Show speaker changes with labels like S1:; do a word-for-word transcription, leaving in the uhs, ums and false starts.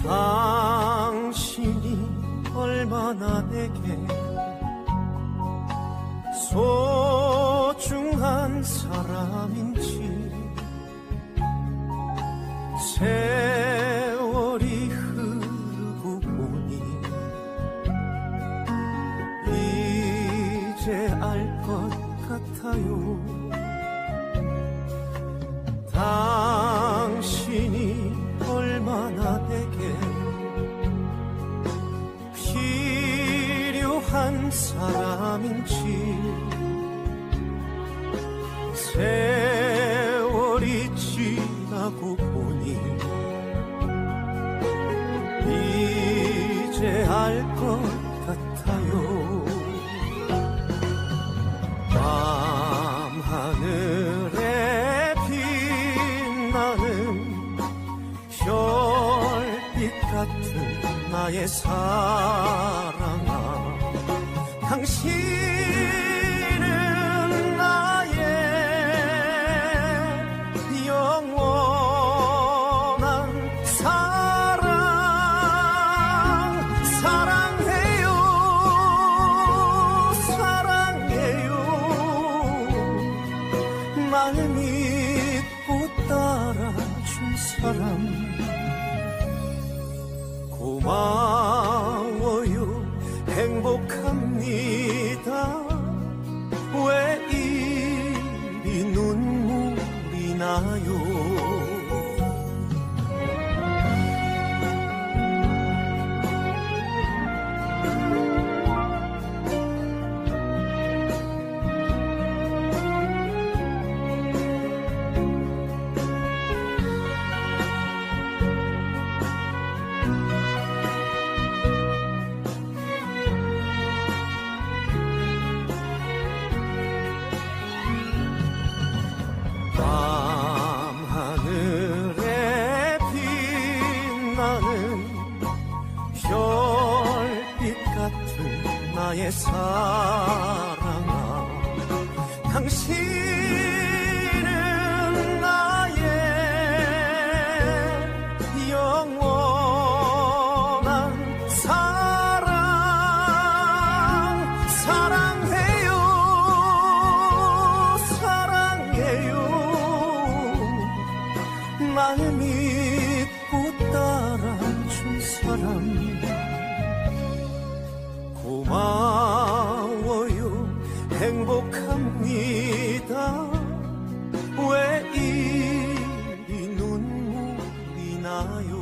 S1: 당신이 얼마나 내게 소중한 사람인지 세월이 흐르고 보니 이제 알 것 같아요. 당신이 얼마나 내게 필요한 사람인지 세월이 지나고 보니 이제 알 것 같아요. 밤하늘에 빛나는 별빛 같은 나의 사랑아, 당신은 나의 영원한 사랑. 사랑해요, 사랑해요. 날 믿고 따라준 사람 고마워요. 행복합니다. 왜 이리 눈물이 나요. 밤하늘에 빛나는 별빛 같은 나의 사랑아, 당신은 나의 영원한 사랑. 사랑해요, 사랑해요. 날 믿고 따라준 사람 고마워요. 행복합니다. 왜 이리 눈물이 나요.